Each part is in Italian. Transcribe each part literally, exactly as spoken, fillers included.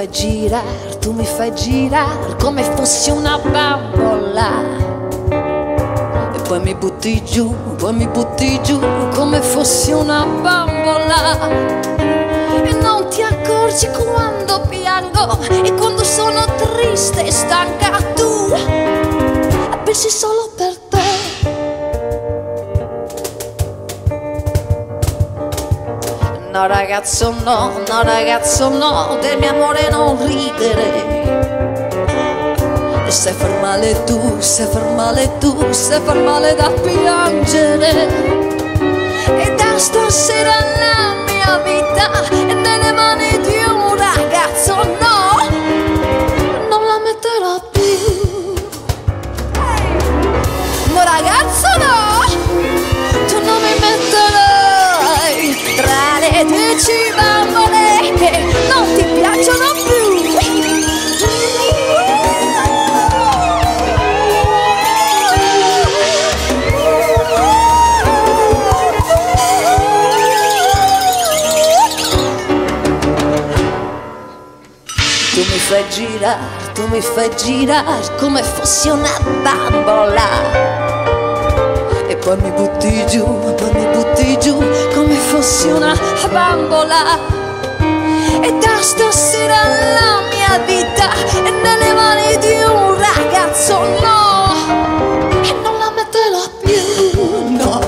fai girare, tu mi fai girare come fossi una bambola. E poi mi butti giù, poi mi butti giù come fossi una bambola. E non ti accorgi quando piango e quando sono triste e stanca. Tu pensi solo per te. No ragazzo no, no ragazzo no, del mio amore non ridere. E se far male tu, se far male tu, se far male da piangere. E da stasera la mia vita è nelle mani di un ragazzo, no, non la metterò più. No ragazzo no, tu non mi metterai tra le dieci bambole che non ti piacciono più. Tu mi fai girare, tu mi fai girare come fossi una bambola. E poi mi butti giù, poi mi butti giù come fossi una bambola. E da stasera la mia vita è nelle mani di un ragazzo, no, e non la metterò più, no.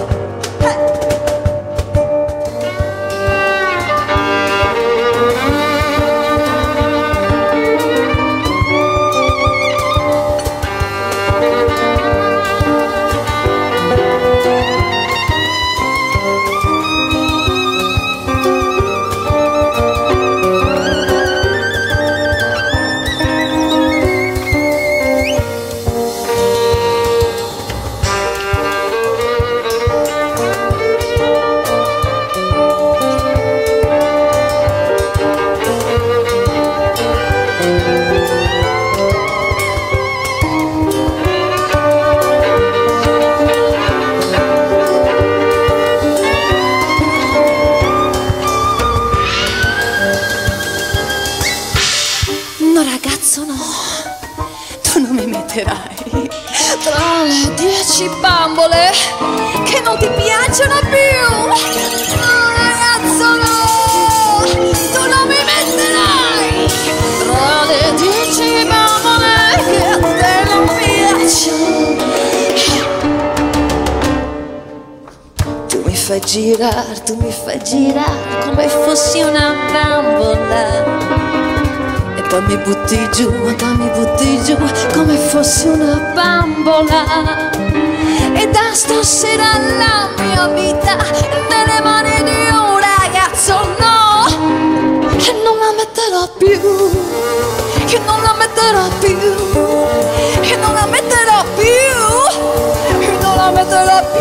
No ragazzo no, tu non mi metterai tra le dieci bambole che non ti piacciono più. No ragazzo no, tu non mi metterai tra le dieci bambole che a te non piacciono. Tu mi fai girare, tu mi fai girare come fossi una bambola. Poi mi butti giù, poi mi butti giù come fossi una bambola. E da stasera la mia vita è nelle mani di un ragazzo, no, che non la metterò più, che non la metterò più, che non la metterò più, che non la metterò più.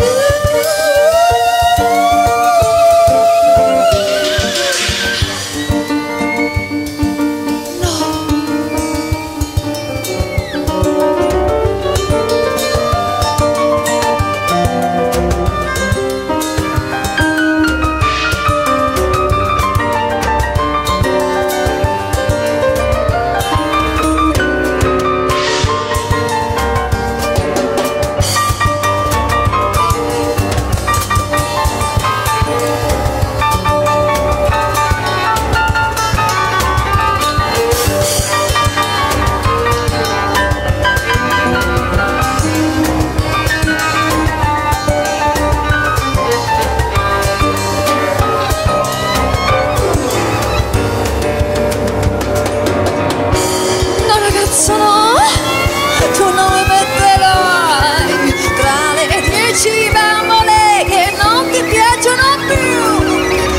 Tu non mi metterai tra le dieci bambole che non ti piacciono più.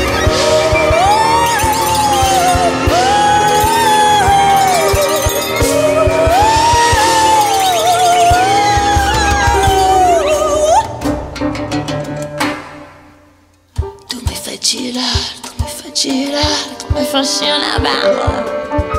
Tu mi fai girare, tu mi fai girare come fossi una bambola.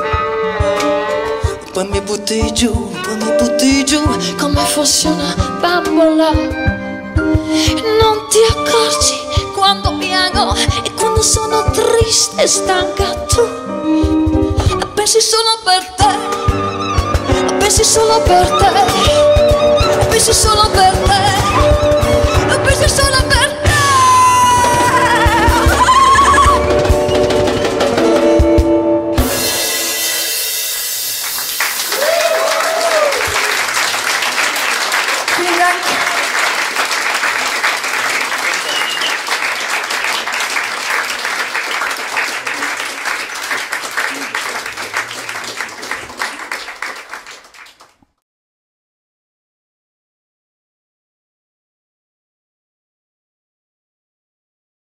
Poi mi butti giù, poi mi butti giù come fossi una bambola. Non ti accorgi quando piango e quando sono triste e stanca. Tu pensi solo per te, pensi solo per te, pensi solo per te.